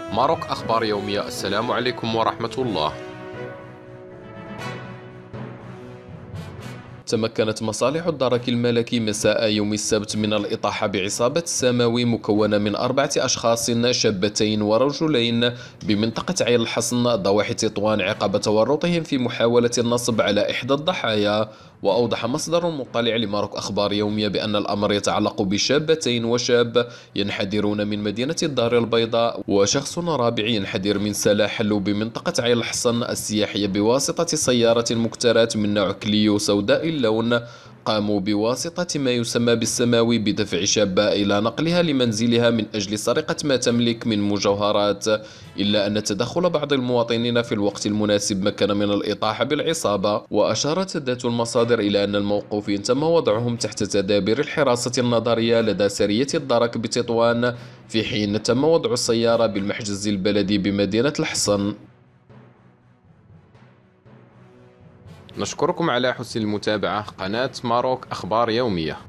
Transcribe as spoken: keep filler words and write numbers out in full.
ماروك أخبار يومية. السلام عليكم ورحمة الله. تمكنت مصالح الدرك الملكي مساء يوم السبت من الإطاحة بعصابة سماوي مكونة من أربعة أشخاص شابتين ورجلين بمنطقة عين الحصن ضواحي تطوان عقب تورطهم في محاولة النصب على إحدى الضحايا. وأوضح مصدر مطلع لماروك أخبار يومية بأن الأمر يتعلق بشابتين وشاب ينحدرون من مدينة الدار البيضاء وشخص رابع ينحدر من سلاحلو بمنطقة عين الحصن السياحية بواسطة سيارة مكترات من نوع كليو سوداء اللون. قاموا بواسطة ما يسمى بالسماوي بدفع شابة إلى نقلها لمنزلها من أجل سرقة ما تملك من مجوهرات، إلا أن تدخل بعض المواطنين في الوقت المناسب مكن من الإطاحة بالعصابة. وأشارت ذات المصادر إلى أن الموقوفين تم وضعهم تحت تدابير الحراسة النظرية لدى سرية الدرك بتطوان، في حين تم وضع السيارة بالمحجز البلدي بمدينة الحصن. نشكركم على حسن المتابعة. قناة ماروك أخبار يومية.